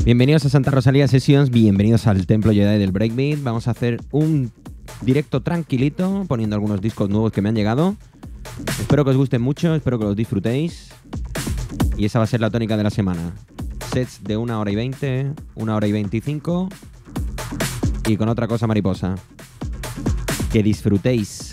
Bienvenidos a Santa Rosalía Sessions, bienvenidos al Templo Jedi del Breakbeat. Vamos a hacer un directo tranquilito, poniendo algunos discos nuevos que me han llegado. Espero que os gusten mucho, espero que los disfrutéis. Y esa va a ser la tónica de la semana. Sets de 1 hora y 20, 1 hora y 25 y con otra cosa mariposa. Que disfrutéis.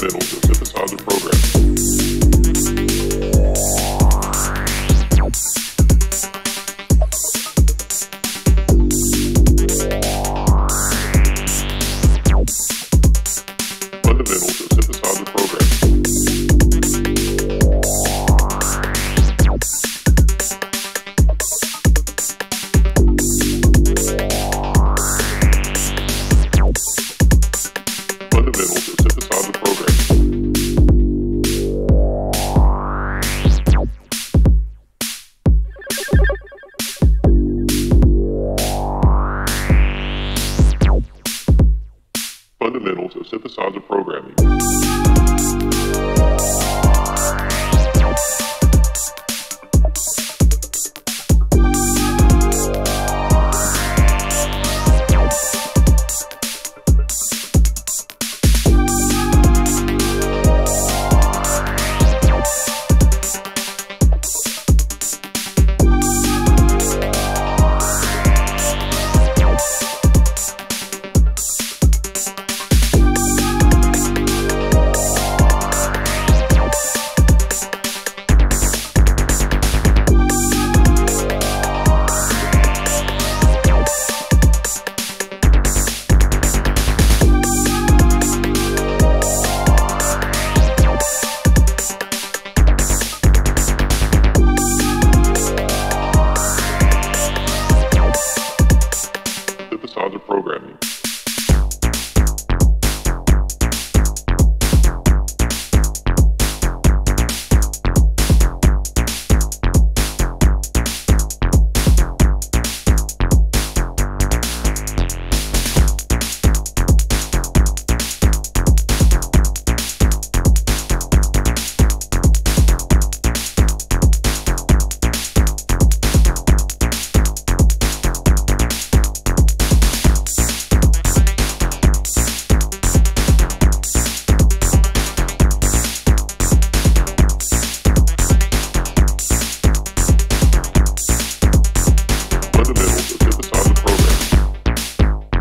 Fundamentals of synthesizer programming. Fundamentals of synthesizer programming. Fundamentals of synthesizer programming. Fundamentals of synthesizer programming. Synthesizer programming. Fundamentals of synthesizer programming.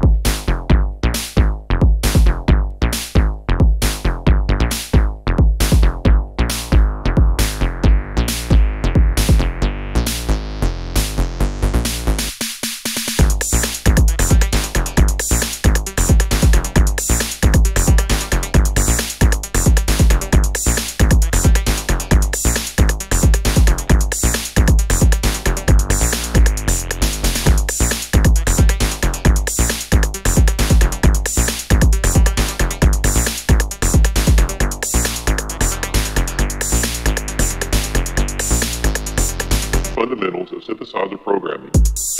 Fundamentals of synthesizer programming.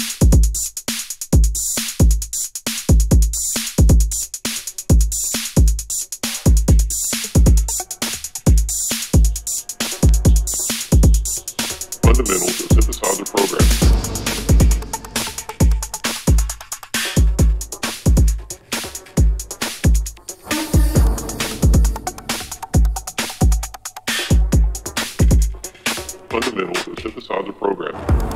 Fundamentals of synthesizer programming. Fundamentals of synthesizer programming.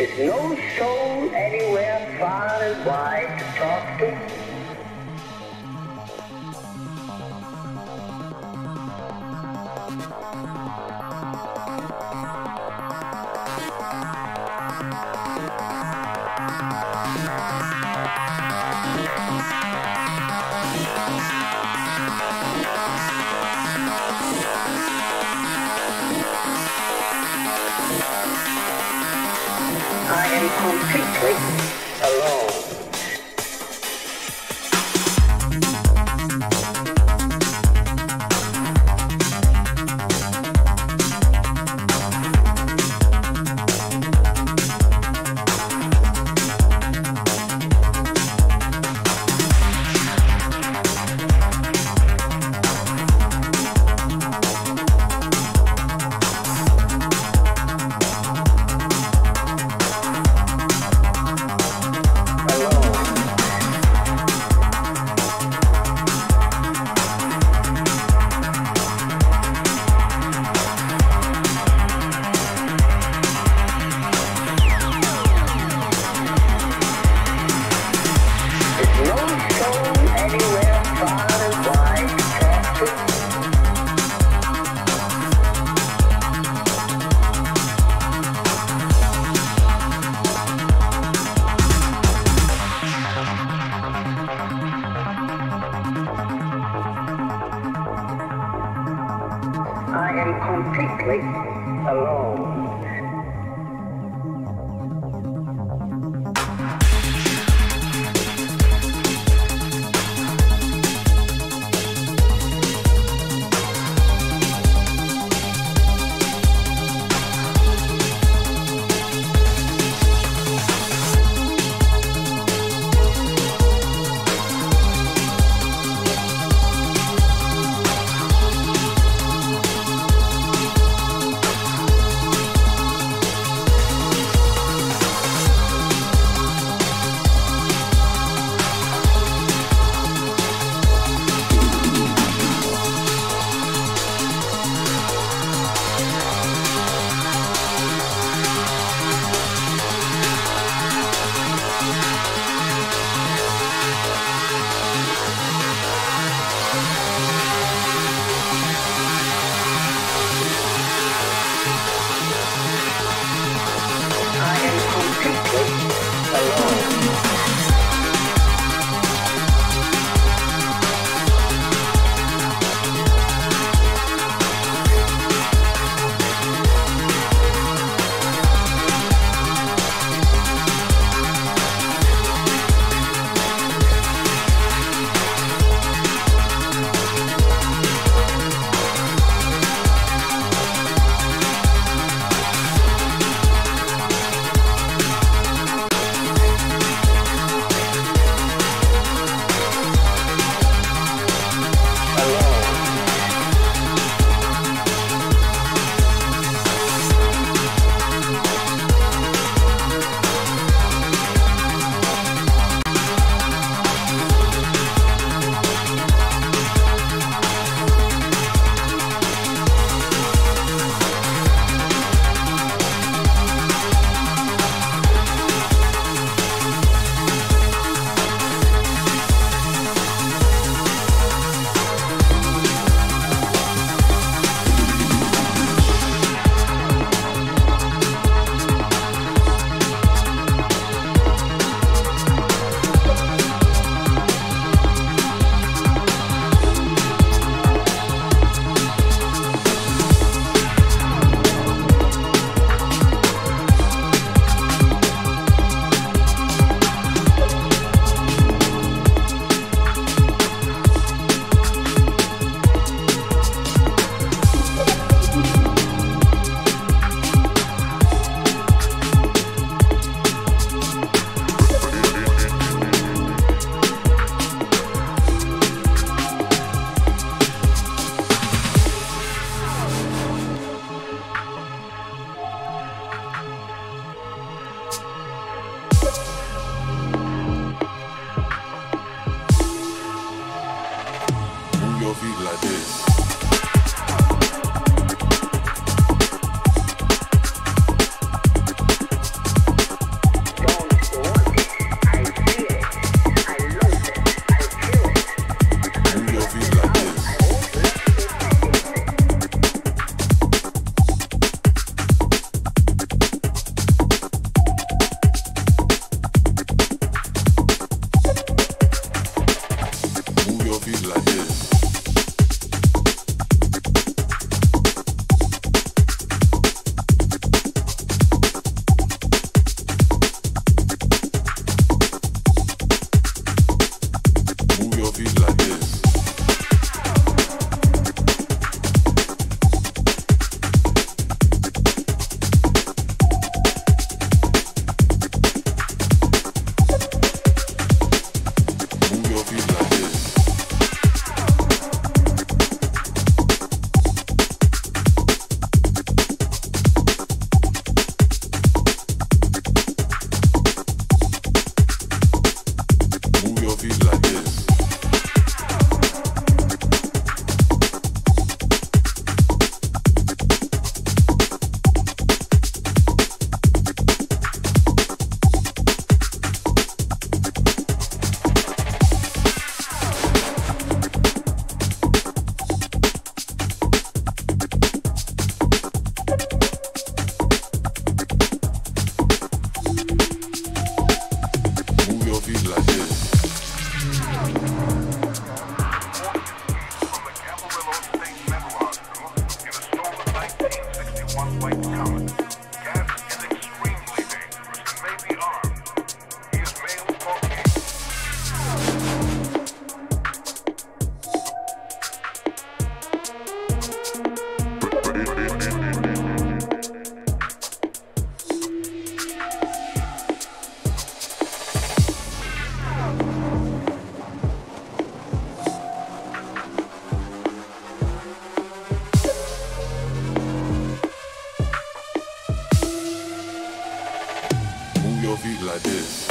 There's no soul anywhere far and wide to talk to. I am completely alone. I am completely alone. your feet like this.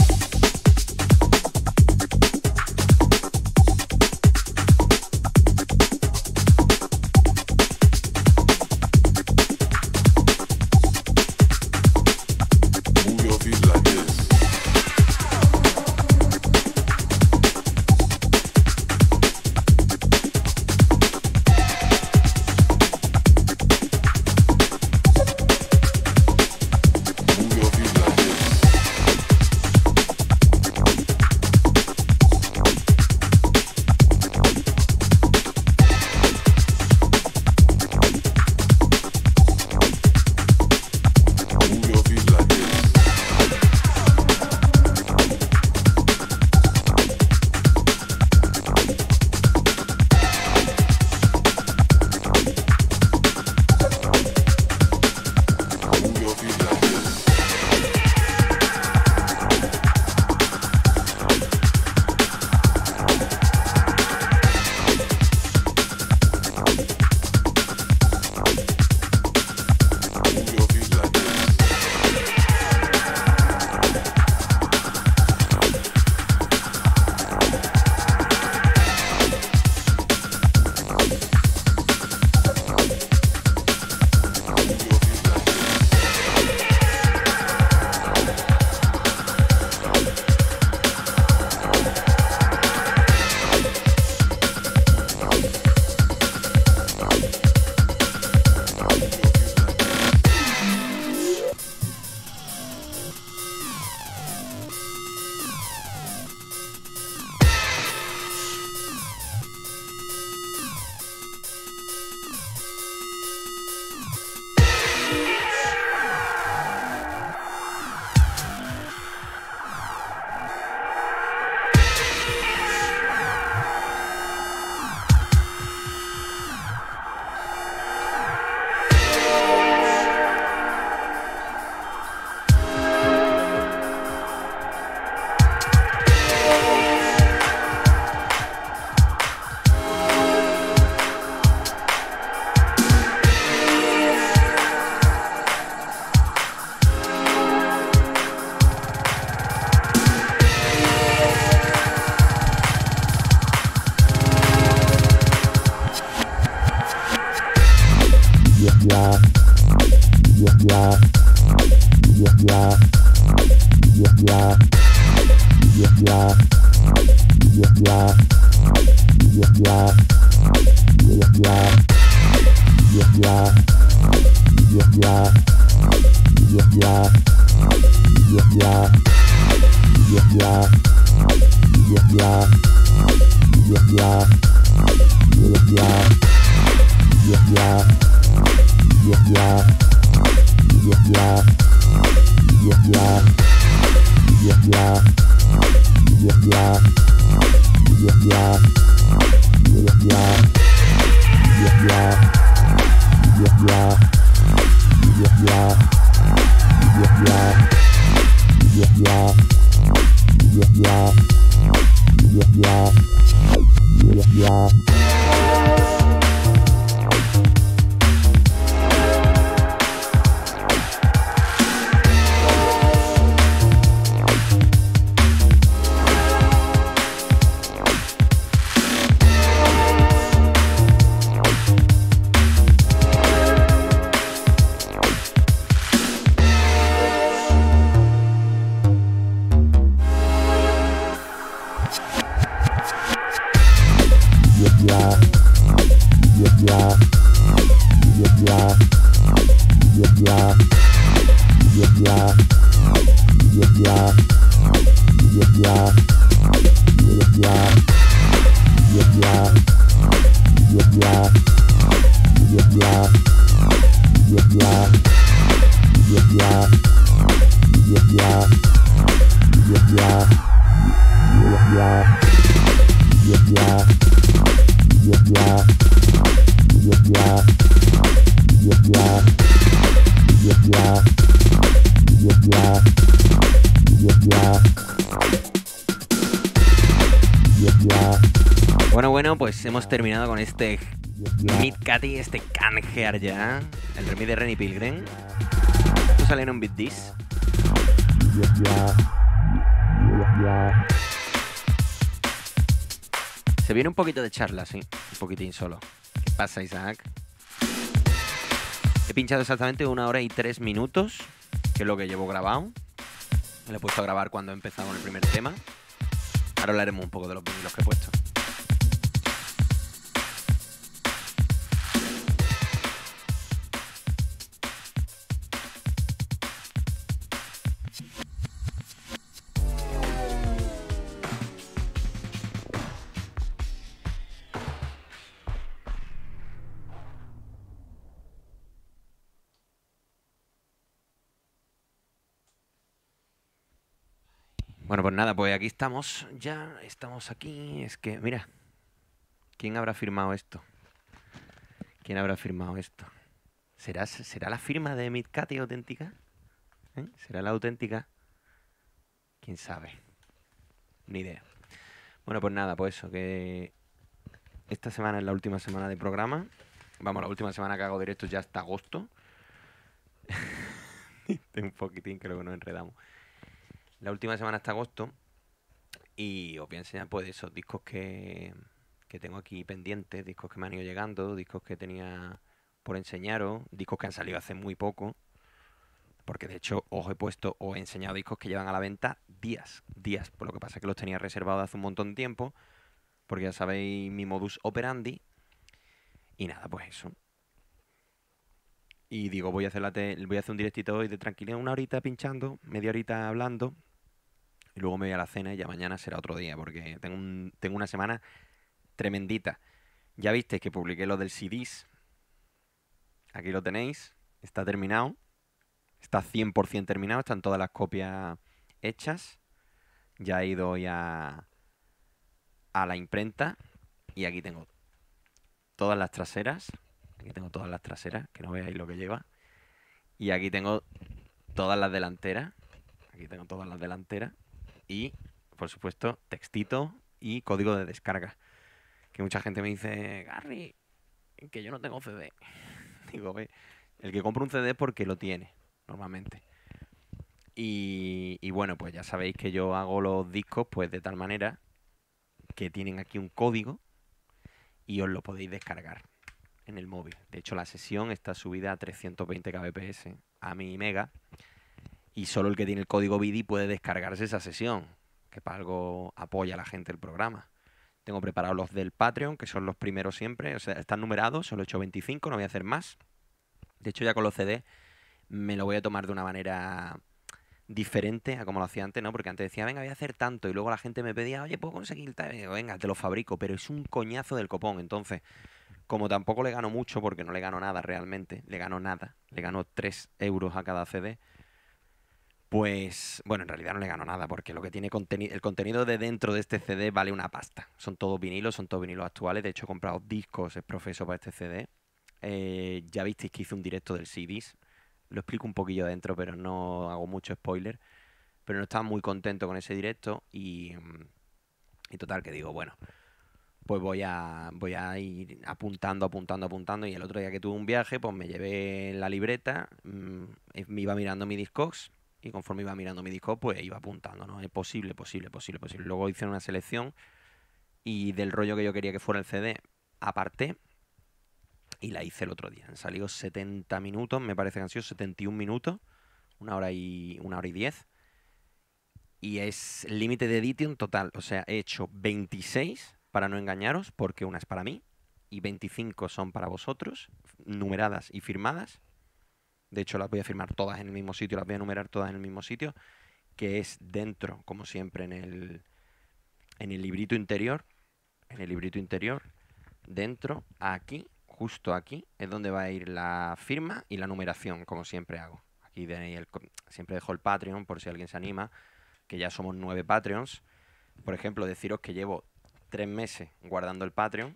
Move your feet like this. Move your feet like this. Move your feet like this. Move your feet like this. Move your feet like this. Move your feet like this. Bueno, pues hemos terminado con este Mid Catty, este Canjear ya, el remix de Renny Pilgrim. Esto sale en un Beat This. Se viene un poquito de charla, sí. Un poquitín solo. ¿Qué pasa, Isaac? He pinchado exactamente 1 hora y 3 minutos, que es lo que llevo grabado. Me lo he puesto a grabar cuando he empezado con el primer tema. Ahora hablaremos un poco de los vinilos que he puesto. Bueno, pues nada, pues aquí estamos. Ya estamos aquí. Es que, mira, ¿quién habrá firmado esto? ¿Quién habrá firmado esto? ¿Será la firma de Midcati auténtica? ¿Eh? ¿Será la auténtica? ¿Quién sabe? Ni idea. Bueno, pues nada, pues eso, que esta semana es la última semana de programa. Vamos, la última semana que hago directos ya hasta agosto. Un poquitín, creo que nos enredamos. La última semana hasta agosto. Y os voy a enseñar pues esos discos que tengo aquí pendientes, discos que me han ido llegando, discos que tenía por enseñaros, discos que han salido hace muy poco. Porque de hecho os he enseñado discos que llevan a la venta días. Por lo que pasa es que los tenía reservados hace un montón de tiempo. Porque ya sabéis mi modus operandi. Y nada, pues eso. Y digo, voy a hacer un directito hoy de tranquilidad, 1 horita pinchando, media horita hablando. Y luego me voy a la cena y ya mañana será otro día. Porque tengo una semana tremendita. Ya visteis que publiqué lo del CDs. Aquí lo tenéis. Está terminado. Está 100% terminado. Están todas las copias hechas. Ya he ido hoy a la imprenta. Y aquí tengo todas las traseras. Aquí tengo todas las traseras, que no veáis lo que lleva. Y aquí tengo todas las delanteras. Aquí tengo todas las delanteras. Y, por supuesto, textito y código de descarga. Que mucha gente me dice, Garry, que yo no tengo CD. Digo, ve, el que compra un CD es porque lo tiene, normalmente. Y bueno, pues ya sabéis que yo hago los discos pues de tal manera que tienen aquí un código y os lo podéis descargar en el móvil. De hecho, la sesión está subida a 320 kbps a mi mega y solo el que tiene el código BIDI puede descargarse esa sesión, que para algo apoya a la gente el programa. Tengo preparados los del Patreon, que son los primeros siempre, o sea, están numerados, solo he hecho 25, no voy a hacer más. De hecho, ya con los CD me lo voy a tomar de una manera diferente a como lo hacía antes, ¿no? Porque antes decía, venga, voy a hacer tanto, y luego la gente me pedía, oye, ¿puedo conseguir tal? Y digo, venga, te lo fabrico, pero es un coñazo del copón. Entonces, como tampoco le gano mucho, porque no le gano nada realmente, le gano 3 euros a cada CD, pues, bueno, en realidad no le gano nada, porque lo que tiene el contenido de dentro de este CD vale una pasta. Son todos vinilos actuales. De hecho, he comprado discos, es profeso para este CD. Ya visteis que hice un directo del CDs. Lo explico un poquillo dentro, pero no hago mucho spoiler. Pero no estaba muy contento con ese directo y total, que digo, bueno, pues voy a ir apuntando. Y el otro día que tuve un viaje, pues me llevé la libreta, me iba mirando mi Discogs y conforme iba mirando mi Discogs, pues iba apuntando, ¿no? Es posible. Luego hice una selección y del rollo que yo quería que fuera el CD, aparté y la hice el otro día. Han salido 70 minutos, me parece que han sido 71 minutos, 1 hora y 10. Y es límite de editing total. O sea, he hecho 26, para no engañaros, porque una es para mí y 25 son para vosotros, numeradas y firmadas. De hecho, las voy a firmar todas en el mismo sitio, las voy a numerar todas en el mismo sitio, que es dentro, como siempre, en el librito interior. En el librito interior, dentro, aquí, justo aquí, es donde va a ir la firma y la numeración, como siempre hago. Aquí siempre dejo el Patreon, por si alguien se anima, que ya somos 9 Patreons. Por ejemplo, deciros que llevo 3 meses guardando el Patreon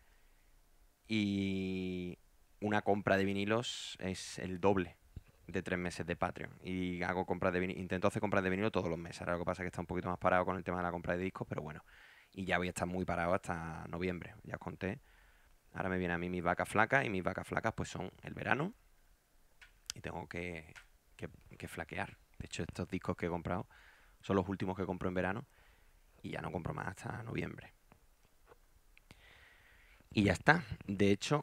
y una compra de vinilos es el doble de 3 meses de Patreon. Y hago compras de vinilo, intento hacer compras de vinilo todos los meses. Ahora lo que pasa es que está un poquito más parado con el tema de la compra de discos, pero bueno. Y ya voy a estar muy parado hasta noviembre, ya os conté. Ahora me viene a mí mis vacas flacas y mis vacas flacas pues son el verano y tengo que flaquear. De hecho, estos discos que he comprado son los últimos que compro en verano y ya no compro más hasta noviembre. Y ya está. De hecho,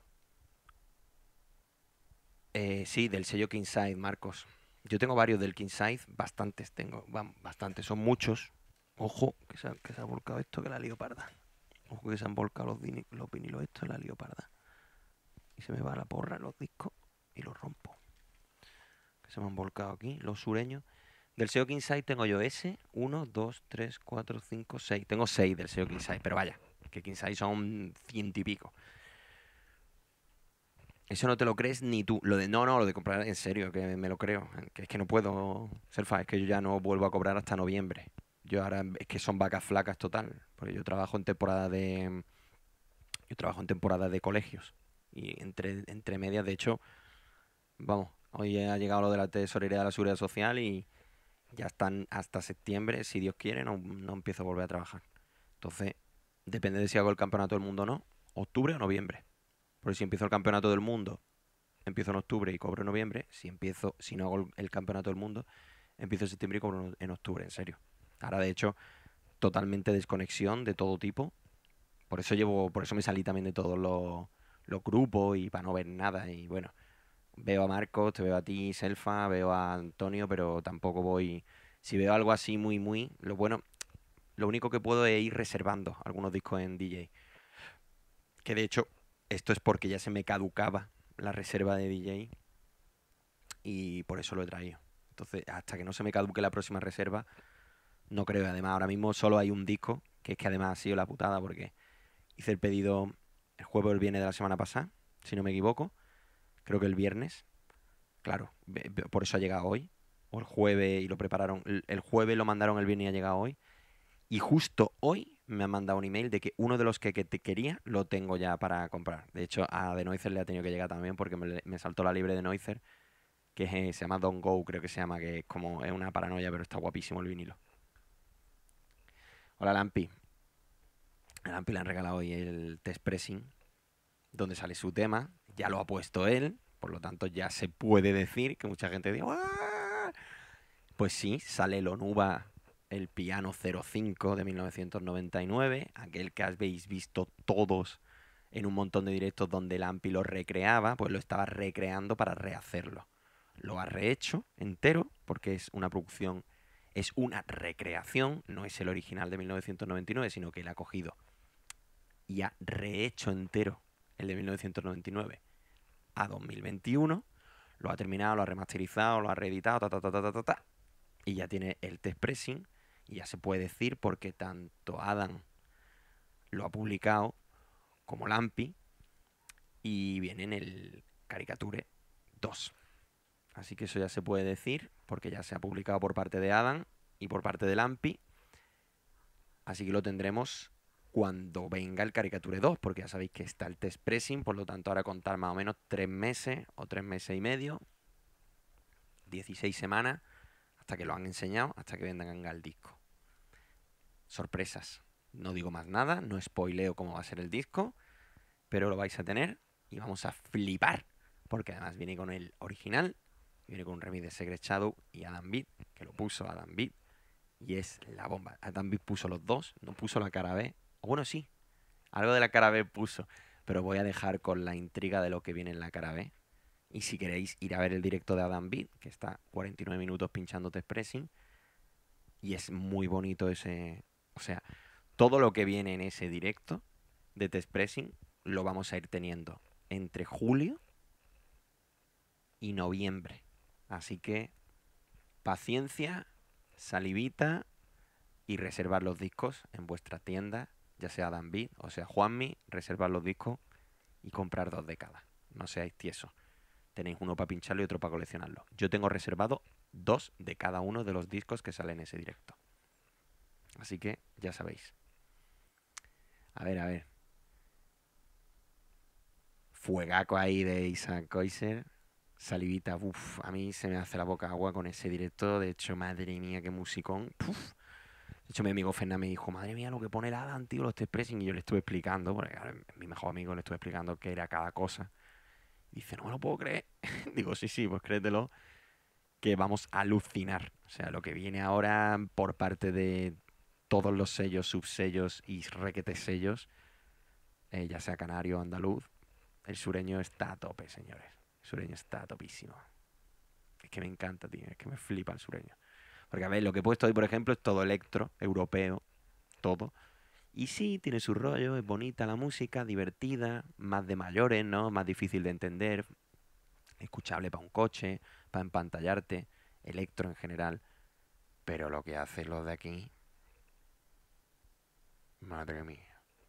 sí, del sello Kingside, Marcos. Yo tengo varios del Kingside, bastantes tengo, bastantes, son muchos. Ojo, que se ha volcado esto, que la lío parda. Ojo que se han volcado los vinilos estos, la lío parda. Y se me va la porra en los discos y los rompo. Que se me han volcado aquí, los sureños. Del sello Kingside tengo yo ese, 1, 2, 3, 4, 5, 6. Tengo 6 del sello Kingside, pero vaya, que Kingside son 100 y pico. Eso no te lo crees ni tú. No, lo de comprar en serio, que me lo creo. Que es que no puedo, Selfa, es que yo ya no vuelvo a cobrar hasta noviembre. Yo ahora es que son vacas flacas total. Porque yo trabajo en temporada de. Yo trabajo en temporada de colegios. Y entre medias, de hecho, vamos, hoy ha llegado lo de la tesorería de la Seguridad Social y ya están hasta septiembre, si Dios quiere, no empiezo a volver a trabajar. Entonces, depende de si hago el campeonato del mundo o no, octubre o noviembre. Porque si empiezo el campeonato del mundo, empiezo en octubre y cobro en noviembre. Si no hago el campeonato del mundo, empiezo en septiembre y cobro en octubre, en serio. Ahora, de hecho, totalmente desconexión de todo tipo. Por eso me salí también de todos los grupos y para no ver nada. Y bueno, veo a Marcos, te veo a ti, Selfa, veo a Antonio, pero tampoco voy. Si veo algo así muy, lo único que puedo es ir reservando algunos discos en DJ. Que de hecho, esto es porque ya se me caducaba la reserva de DJ y por eso lo he traído. Entonces, hasta que no se me caduque la próxima reserva, no creo. Además, ahora mismo solo hay un disco, que es que además ha sido la putada porque hice el pedido el jueves o el viernes de la semana pasada, si no me equivoco. Creo que el viernes. Claro, por eso ha llegado hoy. O el jueves y lo prepararon. El jueves lo mandaron el viernes y ha llegado hoy. Y justo hoy me han mandado un email de que uno de los que te quería lo tengo ya para comprar. De hecho, a The Noiser le ha tenido que llegar también porque me saltó la libre de Noiser, que se llama Don't Go, creo que se llama, que es una paranoia, pero está guapísimo el vinilo. Hola, Lampi. A Lampi le han regalado hoy el test pressing, donde sale su tema. Ya lo ha puesto él, por lo tanto ya se puede decir que mucha gente dice ¡ah! Pues sí, sale el Onuba, el piano 05 de 1999, aquel que habéis visto todos en un montón de directos donde Lampi lo recreaba, pues lo estaba recreando para rehacerlo. Lo ha rehecho entero porque es una producción, es una recreación, no es el original de 1999, sino que él ha cogido y ha rehecho entero el de 1999 a 2021, lo ha terminado, lo ha remasterizado, lo ha reeditado, y ya tiene el test pressing y ya se puede decir porque tanto Adam lo ha publicado como Lampi y viene en el Caricature 2. Así que eso ya se puede decir porque ya se ha publicado por parte de Adam y por parte de Lampi. Así que lo tendremos cuando venga el Caricature 2, porque ya sabéis que está el test pressing, por lo tanto ahora contar más o menos 3 meses o 3 meses y medio, 16 semanas, hasta que lo han enseñado, hasta que vendan el disco. Sorpresas. No digo más nada, no spoileo cómo va a ser el disco, pero lo vais a tener y vamos a flipar, porque además viene con el original, viene con un remix de Secret Shadow y Adam Beat, que lo puso Adam Beat, y es la bomba. Adam Beat puso los dos, no puso la cara B. O bueno, sí, algo de la cara B puso, pero voy a dejar con la intriga de lo que viene en la cara B. Y si queréis ir a ver el directo de Adam Beat, que está 49 minutos pinchando test pressing, y es muy bonito ese... O sea, todo lo que viene en ese directo de test pressing lo vamos a ir teniendo entre julio y noviembre. Así que paciencia, salivita y reservar los discos en vuestra tienda, ya sea Dan Beat o sea Juanmi, reservar los discos y comprar 2 de cada. No seáis tiesos. Tenéis uno para pincharlo y otro para coleccionarlo. Yo tengo reservado 2 de cada uno de los discos que salen en ese directo. Así que ya sabéis. A ver. Fuegaco ahí de Isaac Koiser. Salivita, uff, a mí se me hace la boca agua con ese directo. De hecho, madre mía, qué musicón. Uf. De hecho, mi amigo Fernández me dijo, madre mía, lo que pone el Adam, tío, los test pressing. Y yo le estuve explicando, porque claro, mi mejor amigo le estuve explicando qué era cada cosa. Y dice, no me lo puedo creer. Digo, sí, pues créetelo. que vamos a alucinar. O sea, lo que viene ahora por parte de todos los sellos, subsellos y requete sellos, ya sea canario o andaluz, el sureño está a tope, señores. El sureño está a topísimo. Es que me encanta, tío. Es que me flipa el sureño. Porque, a ver, lo que he puesto hoy, por ejemplo, es todo electro, europeo, todo. Y sí, tiene su rollo, es bonita la música, divertida, más de mayores, ¿no? Más difícil de entender, escuchable para un coche, para empantallarte, electro en general. Pero lo que hacen los de aquí, madre mía.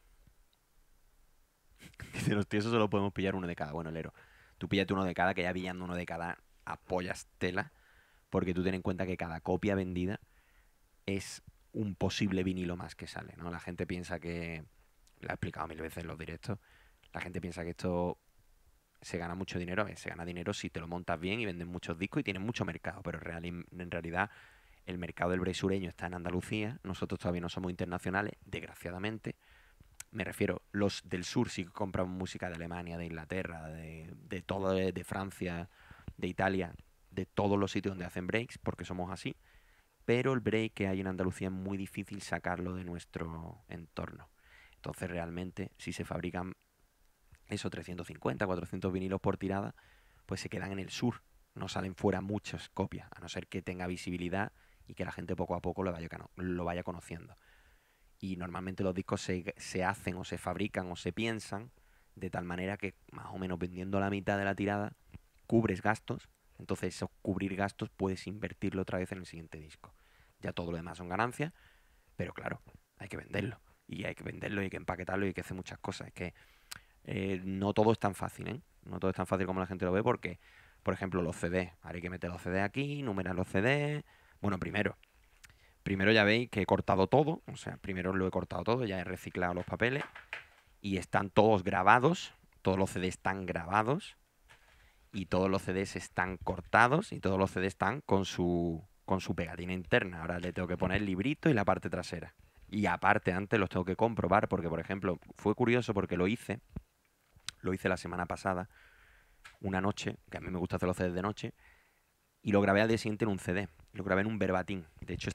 Dice, los tíos, eso solo podemos pillar uno de cada. Bueno, Lero, tú píllate uno de cada, que ya pillando uno de cada apoyas tela, porque tú ten en cuenta que cada copia vendida es un posible vinilo más que sale, ¿no? La gente piensa que, lo he explicado mil veces en los directos, la gente piensa que esto se gana mucho dinero. A ver, se gana dinero si te lo montas bien y vendes muchos discos y tienes mucho mercado, pero en realidad el mercado del break sureño está en Andalucía, nosotros todavía no somos internacionales, desgraciadamente. Me refiero, los del sur sí que compran música de Alemania, de Inglaterra, de todo, de Francia, de Italia, de todos los sitios donde hacen breaks, porque somos así. Pero el break que hay en Andalucía es muy difícil sacarlo de nuestro entorno. Entonces, realmente, si se fabrican esos 350, 400 vinilos por tirada, pues se quedan en el sur. No salen fuera muchas copias, a no ser que tenga visibilidad y que la gente poco a poco lo vaya conociendo. Y normalmente los discos se hacen o se fabrican o se piensan de tal manera que más o menos vendiendo la mitad de la tirada cubres gastos. Entonces, esos cubrir gastos puedes invertirlo otra vez en el siguiente disco. Ya todo lo demás son ganancias, pero claro, hay que venderlo. Y hay que venderlo y hay que empaquetarlo y hay que hacer muchas cosas. Es que no todo es tan fácil, ¿eh? No todo es tan fácil como la gente lo ve porque, por ejemplo, los CDs. Ahora hay que meter los CDs aquí, numerar los CDs. Bueno, primero ya veis que he cortado todo. O sea, primero lo he cortado todo, ya he reciclado los papeles. Y están todos grabados. Todos los CDs están grabados. Y todos los CDs están cortados. Y todos los CDs están con su pegatina interna. Ahora le tengo que poner el librito y la parte trasera. Y aparte, antes los tengo que comprobar porque, por ejemplo, fue curioso porque lo hice la semana pasada, una noche, que a mí me gusta hacer los CDs de noche, y lo grabé al día siguiente en un CD. Lo grabé en un verbatim. De hecho,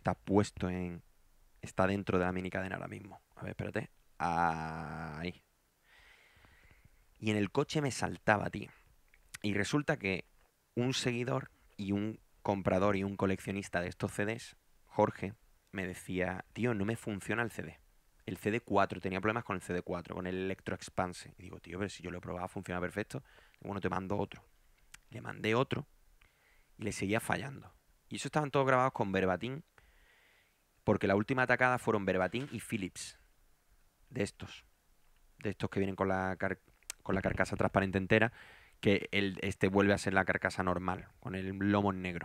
está dentro de la mini cadena ahora mismo. A ver, espérate. Ahí. Y en el coche me saltaba, tío. Y resulta que un seguidor y un comprador y un coleccionista de estos CDs, Jorge, me decía, tío, no me funciona el CD. El CD4, tenía problemas con el CD4, con el Electro Expanse. Y digo, tío, pero si yo lo he probado, funciona perfecto. Bueno, te mando otro. Le mandé otro y le seguía fallando. Y eso estaban todos grabados con verbatim, porque la última atacada fueron verbatim y Philips. De estos que vienen con la carcasa transparente entera, que este vuelve a ser la carcasa normal, con el lomo en negro.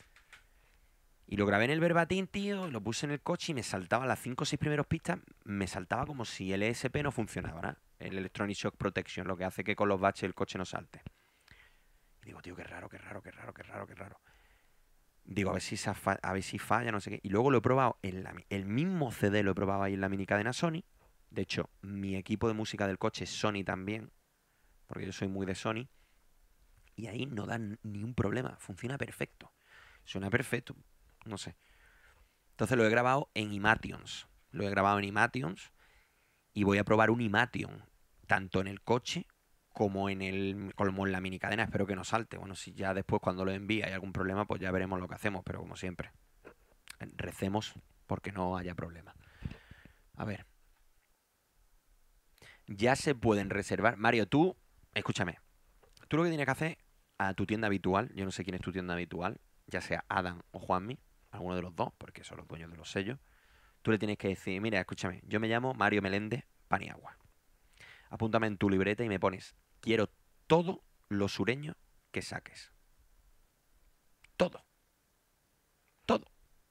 Y lo grabé en el verbatim, tío, lo puse en el coche y me saltaba las 5 o 6 primeros pistas, me saltaba como si el ESP no funcionaba, ¿no? El Electronic Shock Protection, lo que hace que con los baches el coche no salte. Y digo, tío, qué raro. Digo, a ver si falla, no sé qué. Y luego lo he probado el mismo CD lo he probado ahí en la mini cadena Sony. De hecho, mi equipo de música del coche es Sony también, porque yo soy muy de Sony. Y ahí no da ni un problema, funciona perfecto. Suena perfecto, no sé. Entonces lo he grabado en Imations. Y voy a probar un Imation, tanto en el coche como en la mini cadena. Espero que no salte. Bueno, si ya después cuando lo envíe hay algún problema, pues ya veremos lo que hacemos. Pero como siempre, recemos porque no haya problema. A ver. Ya se pueden reservar. Mario, tú, escúchame. Tú lo que tienes que hacer a tu tienda habitual, yo no sé quién es tu tienda habitual, ya sea Adam o Juanmi, alguno de los dos, porque son los dueños de los sellos. Tú le tienes que decir, mira, escúchame, yo me llamo Mario Meléndez Paniagua. Apúntame en tu libreta y me pones, quiero todo lo sureño que saques. Todo. Todo.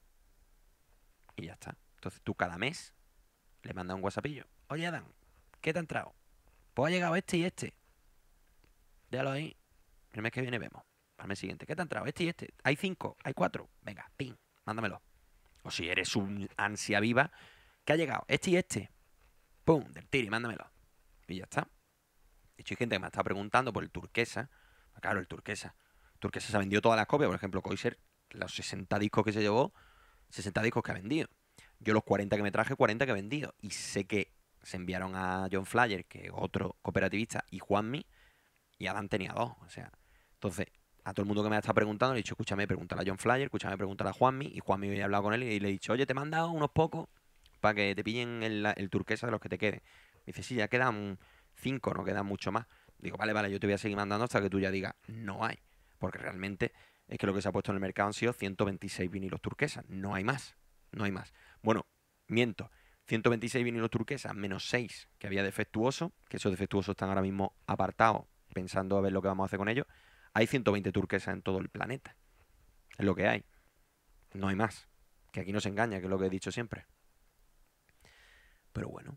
Y ya está. Entonces tú cada mes le mandas un WhatsAppillo. Oye, Adam, ¿qué te ha entrado? Pues ha llegado este y este. Déjalo ahí. El mes que viene vemos. Al mes siguiente. ¿Qué te ha entrado? Este y este. Hay 5, hay 4. Venga, pin, mándamelo. O si eres un ansia viva, ¿qué ha llegado? Este y este. Pum, del tiri, mándamelo. Y ya está. De hecho, hay gente que me está preguntando por el turquesa. Claro, el turquesa. Turquesa se ha vendido todas las copias. Por ejemplo, Koiser los 60 discos que se llevó, 60 discos que ha vendido. Yo los 40 que me traje, 40 que he vendido. Y sé que se enviaron a John Flyer, que es otro cooperativista, y Juanmi, y Adán tenía 2. O sea, entonces, a todo el mundo que me ha estado preguntando, le he dicho, escúchame, pregúntale a John Flyer, escúchame, pregúntale a Juanmi, y Juanmi he hablado con él y le he dicho, oye, te he mandado unos pocos para que te pillen el turquesa de los que te queden. Me dice, sí, ya quedan 5, no quedan mucho más. Digo, vale, yo te voy a seguir mandando hasta que tú ya digas, no hay. Porque realmente es que lo que se ha puesto en el mercado han sido 126 vinilos turquesas, no hay más, no hay más. Bueno, miento, 126 vinilos turquesas menos 6 que había defectuosos, que esos defectuosos están ahora mismo apartados, pensando a ver lo que vamos a hacer con ellos. Hay 120 turquesas en todo el planeta, es lo que hay, no hay más. Que aquí no se engaña, que es lo que he dicho siempre. Pero bueno,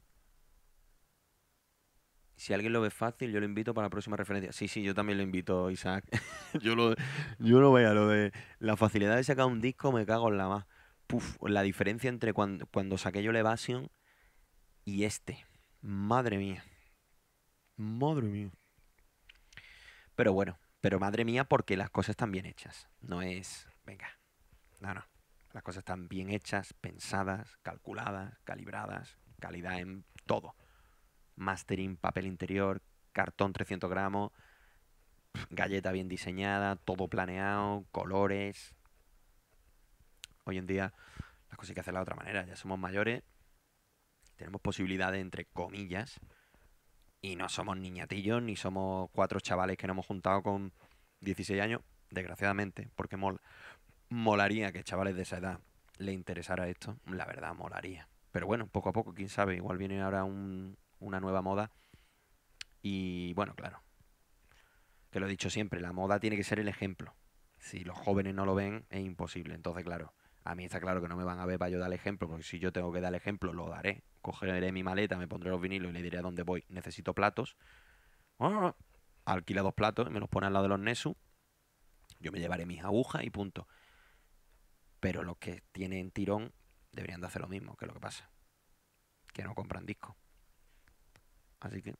si alguien lo ve fácil, yo lo invito para la próxima referencia. Sí, yo también lo invito, Isaac. yo no vea lo de la facilidad de sacar un disco, me cago en la más. Puf, la diferencia entre cuando saqué yo el Evasion y este. Madre mía. Madre mía. Pero bueno, pero madre mía porque las cosas están bien hechas. No es, venga, no. Las cosas están bien hechas, pensadas, calculadas, calibradas, calidad en todo. Mastering, papel interior, cartón 300 gramos, galleta bien diseñada, todo planeado, colores. Hoy en día las cosas hay que hacerlas de otra manera. Ya somos mayores, tenemos posibilidades entre comillas y no somos niñatillos ni somos 4 chavales que nos hemos juntado con 16 años, desgraciadamente, porque molaría que chavales de esa edad le interesara esto. La verdad, molaría. Pero bueno, poco a poco, quién sabe, igual viene ahora una nueva moda. Y bueno, claro, que lo he dicho siempre, la moda tiene que ser el ejemplo. Si los jóvenes no lo ven, es imposible. Entonces, claro, a mí está claro que no me van a ver para yo dar el ejemplo, porque si yo tengo que dar el ejemplo, lo daré. Cogeré mi maleta, me pondré los vinilos y le diré a dónde voy. Necesito platos. Alquila 2 platos, me los pone al lado de los Nesu. Yo me llevaré mis agujas y punto. Pero los que tienen tirón deberían de hacer lo mismo, que es lo que pasa. Que no compran discos. Así que...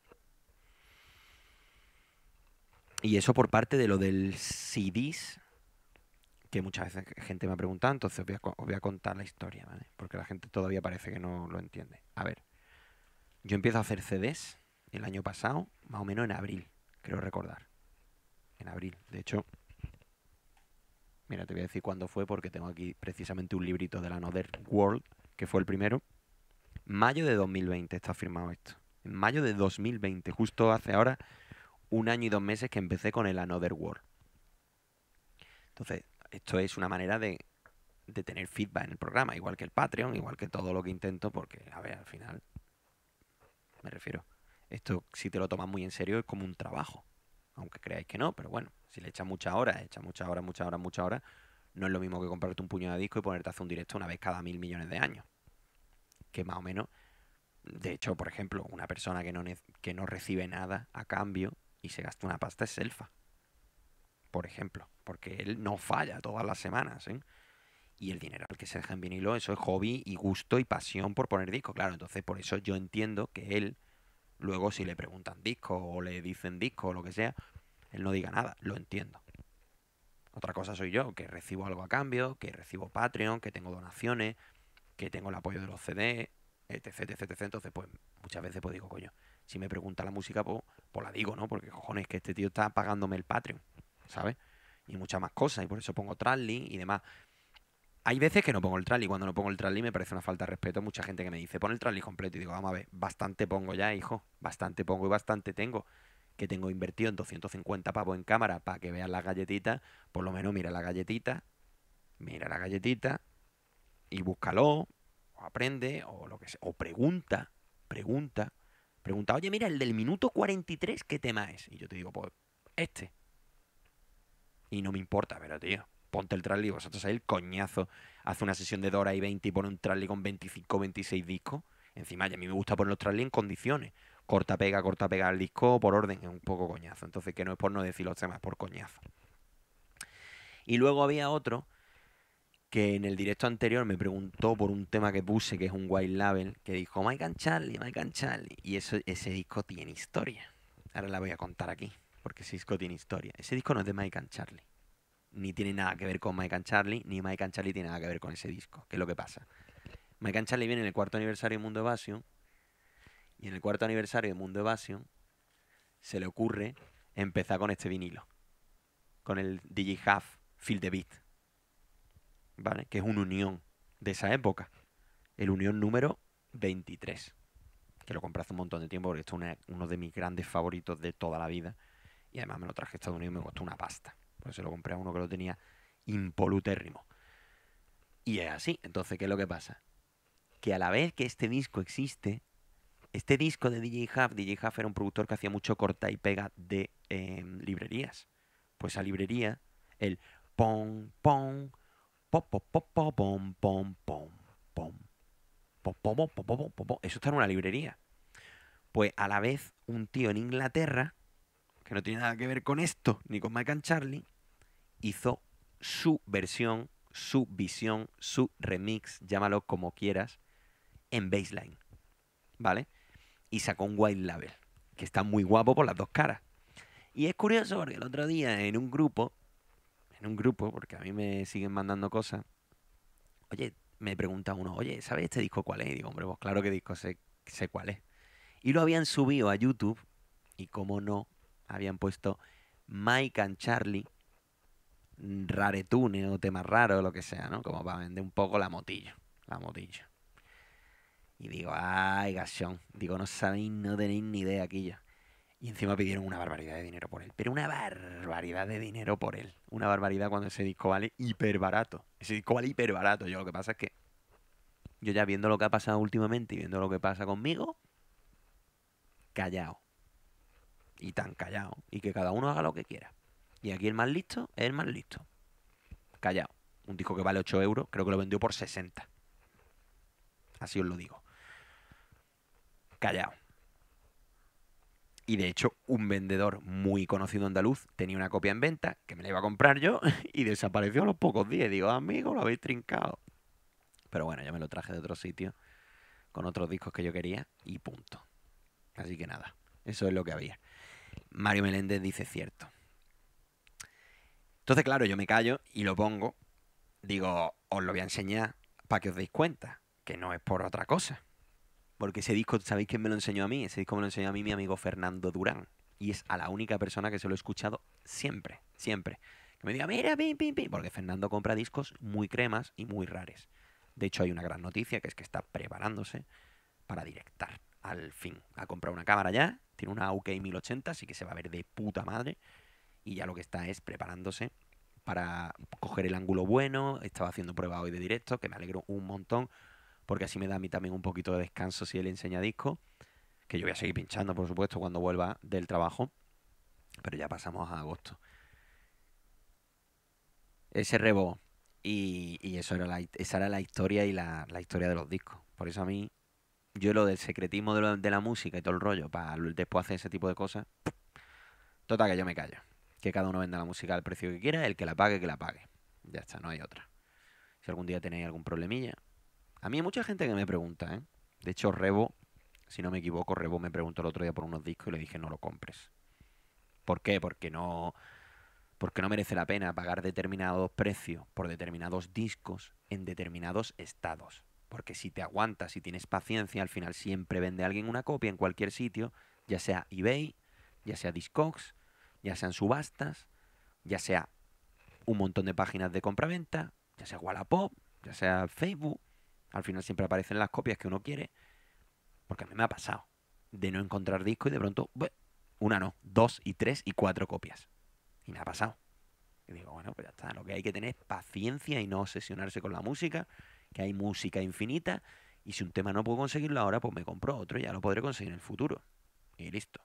Y eso por parte de lo del CDs, que muchas veces gente me ha preguntado, entonces os voy a contar la historia, ¿vale? Porque la gente todavía parece que no lo entiende. A ver, yo empiezo a hacer CDs el año pasado, más o menos en abril, creo recordar. En abril, de hecho, mira, te voy a decir cuándo fue porque tengo aquí precisamente un librito de la Another World, que fue el primero. Mayo de 2020 está firmado esto. En mayo de 2020, justo hace ahora 1 año y 2 meses que empecé con el Another World. Entonces, esto es una manera de tener feedback en el programa, igual que el Patreon, igual que todo lo que intento, porque, a ver, al final, me refiero, esto si te lo tomas muy en serio es como un trabajo, aunque creáis que no, pero bueno, si le echas muchas horas, no es lo mismo que comprarte un puñado de disco y ponerte a hacer un directo una vez cada 1.000 millones de años, que más o menos, de hecho, por ejemplo, una persona que no recibe nada a cambio y se gasta una pasta es Selfa, por ejemplo, porque él no falla todas las semanas, ¿eh? Y el dinero al que se deja en vinilo, eso es hobby y gusto y pasión por poner disco, claro. Entonces, por eso yo entiendo que él, luego si le preguntan disco o le dicen disco o lo que sea, él no diga nada, lo entiendo. Otra cosa soy yo, que recibo algo a cambio, que recibo Patreon, que tengo donaciones, que tengo el apoyo de los CD, etc. Entonces, pues muchas veces pues digo, coño, si me pregunta la música, pues la digo, ¿no? Porque cojones, que este tío está pagándome el Patreon, ¿sabes? Y muchas más cosas, y por eso pongo Trasly y demás. Hay veces que no pongo el Trasly, cuando no pongo el Trasly me parece una falta de respeto. Mucha gente que me dice, pon el Trasly completo, y digo, vamos a ver, bastante pongo ya, hijo, bastante pongo y bastante tengo. Que tengo invertido en 250 pavos en cámara para que vean las galletitas, por lo menos mira la galletita y búscalo, o aprende, o lo que sea, o pregunta, oye, mira, el del minuto 43, ¿qué tema es? Y yo te digo, pues, este. Y no me importa, pero tío, ponte el Trasly, vosotros sabéis el coñazo, hace una sesión de 2 horas y 20 y pone un Trasly con 25 26 discos. Encima, y a mí me gusta poner los Trasly en condiciones. Corta, pega el disco por orden, es un poco coñazo. Entonces, que no es por no decir los temas, es por coñazo. Y luego había otro que en el directo anterior me preguntó por un tema que puse, que es un White Label, que dijo Mike and Charlie. Y ese disco tiene historia. Ahora la voy a contar aquí, porque ese disco tiene historia. Ese disco no es de Mike and Charlie. ni tiene nada que ver con Mike and Charlie, ni Mike and Charlie tiene nada que ver con ese disco. ¿Qué es lo que pasa? Mike and Charlie viene en el cuarto aniversario de Mundo Evasion, y en el cuarto aniversario de Mundo Evasion se le ocurre empezar con este vinilo, con el DJ Huff Feel the Beat, ¿vale? Que es un Unión de esa época, el Unión número 23, que lo compré hace un montón de tiempo porque esto es uno de mis grandes favoritos de toda la vida, y además me lo traje a Estados Unidos y me costó una pasta, pues se lo compré a uno que lo tenía impolutérrimo. Y es así. Entonces, ¿qué es lo que pasa? Que a la vez que este disco existe, este disco de DJ Huff era un productor que hacía mucho corta y pega de librerías. Pues a librería, el pom, pom, po, po, po, po, pom, pom, pom, pom, po, po, po, po, po, po, po. Eso está en una librería. Pues a la vez, un tío en Inglaterra, que no tiene nada que ver con esto, ni con Mike and Charlie, hizo su versión, su visión, su remix, llámalo como quieras, en Bassline, ¿vale? Y sacó un white label, que está muy guapo por las dos caras. Y es curioso porque el otro día en un grupo, porque a mí me siguen mandando cosas, oye, me pregunta uno, oye, ¿sabes este disco cuál es? Y digo, hombre, pues claro que disco sé cuál es. Y lo habían subido a YouTube, y como no, habían puesto Mike and Charlie, raretune o tema raro o lo que sea, ¿no? Como para vender un poco la motillo. Y digo, ay, gachón. Digo, no sabéis, no tenéis ni idea aquí ya. Y encima pidieron una barbaridad de dinero por él. Pero una barbaridad de dinero por él. Una barbaridad cuando ese disco vale hiper barato. Ese disco vale hiper barato. Yo lo que pasa es que yo ya viendo lo que ha pasado últimamente y viendo lo que pasa conmigo, callado. Y tan callado. Y que cada uno haga lo que quiera. Y aquí el más listo es el más listo. Callado. Un disco que vale 8 euros, creo que lo vendió por 60. Así os lo digo. Callado. Y de hecho, un vendedor muy conocido andaluz tenía una copia en venta que me la iba a comprar yo y desapareció a los pocos días. Y digo, amigo, lo habéis trincado. Pero bueno, yo me lo traje de otro sitio con otros discos que yo quería y punto. Así que nada, eso es lo que había. Mario Meléndez dice cierto. Entonces, claro, yo me callo y lo pongo. Digo, os lo voy a enseñar para que os deis cuenta, que no es por otra cosa. Porque ese disco, ¿sabéis quién me lo enseñó a mí? Ese disco me lo enseñó a mí mi amigo Fernando Durán. Y es a la única persona que se lo he escuchado siempre, siempre. Que me diga, mira, pim, pim, pim. Porque Fernando compra discos muy cremas y muy rares. De hecho, hay una gran noticia, que es que está preparándose para directar. Al fin, ha comprado una cámara ya. Tiene una AUK 1080, así que se va a ver de puta madre. Y ya lo que está es preparándose para coger el ángulo bueno. Estaba haciendo pruebas hoy de directo, que me alegro un montón, porque así me da a mí también un poquito de descanso si él enseña disco, que yo voy a seguir pinchando, por supuesto, cuando vuelva del trabajo, pero ya pasamos a agosto. Ese rebo, y eso era esa era la historia y la historia de los discos. Por eso a mí, yo lo del secretismo de la música y todo el rollo, para después hacer ese tipo de cosas, total, que yo me callo. Que cada uno venda la música al precio que quiera, el que la pague, que la pague. Ya está, no hay otra. Si algún día tenéis algún problemilla. A mí hay mucha gente que me pregunta, ¿eh? De hecho, Rebo, si no me equivoco, Rebo me preguntó el otro día por unos discos y le dije, no lo compres. ¿Por qué? Porque no merece la pena pagar determinados precios por determinados discos en determinados estados. Porque si te aguantas y tienes paciencia, al final siempre vende alguien una copia en cualquier sitio, ya sea eBay, ya sea Discogs, ya sean subastas, ya sea un montón de páginas de compraventa, ya sea Wallapop, ya sea Facebook. Al final siempre aparecen las copias que uno quiere, porque a mí me ha pasado de no encontrar disco y de pronto, una no, 2 y 3 y 4 copias. Y me ha pasado. Y digo, bueno, pues ya está. Lo que hay que tener es paciencia y no obsesionarse con la música, que hay música infinita. Y si un tema no puedo conseguirlo ahora, pues me compro otro y ya lo podré conseguir en el futuro. Y listo.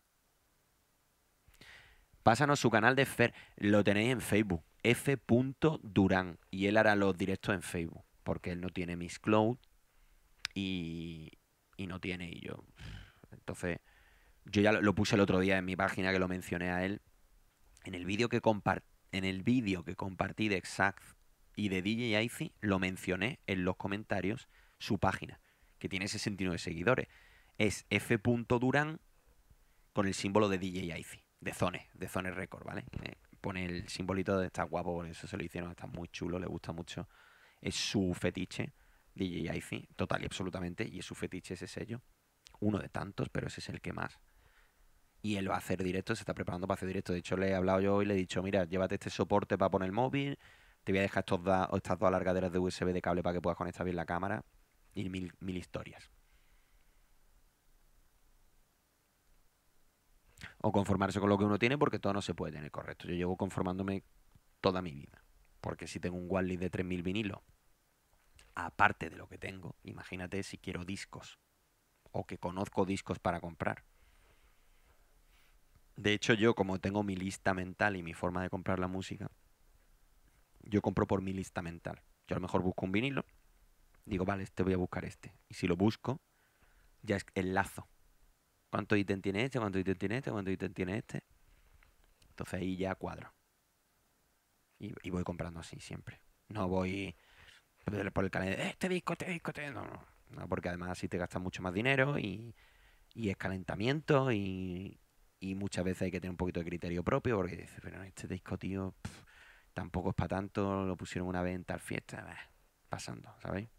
Pásanos su canal de Fer. Lo tenéis en Facebook. F.Durán. Y él hará los directos en Facebook. Porque él no tiene Mixcloud. Y no tiene. Y yo. Entonces, yo ya lo puse el otro día en mi página, que lo mencioné a él. En el vídeo que compartí de Exact y de DJ Icy, lo mencioné en los comentarios su página, que tiene 69 seguidores. Es F.Durán con el símbolo de DJ Icy, de Zone Record, ¿vale? pone el simbolito de está guapo, por eso se lo hicieron, está muy chulo, le gusta mucho. Es su fetiche, DJ Icy, total y absolutamente, y es su fetiche ese sello. Uno de tantos, pero ese es el que más. Y él va a hacer directo, se está preparando para hacer directo. De hecho, le he hablado yo y le he dicho, mira, llévate este soporte para poner el móvil, te voy a dejar estas dos alargaderas de USB de cable para que puedas conectar bien la cámara y mil historias. O conformarse con lo que uno tiene porque todo no se puede tener, correcto. Yo llevo conformándome toda mi vida. Porque si tengo un Wally de 3000 vinilos, aparte de lo que tengo, imagínate si quiero discos o que conozco discos para comprar. De hecho, yo como tengo mi lista mental y mi forma de comprar la música, yo compro por mi lista mental. Yo a lo mejor busco un vinilo, digo, vale, este voy a buscar este. Y si lo busco, ya es enlazo. ¿Cuánto ítem tiene este? ¿Cuánto ítem tiene este? ¿Cuánto ítem tiene este? Entonces ahí ya cuadro. Y voy comprando así siempre. No voy por el calendario, este disco, este disco, este... No, no. No, porque además así te gastas mucho más dinero y es calentamiento y muchas veces hay que tener un poquito de criterio propio porque dices, pero este disco, tío, tampoco es para tanto, lo pusieron una vez en tal fiesta, pasando, ¿sabéis?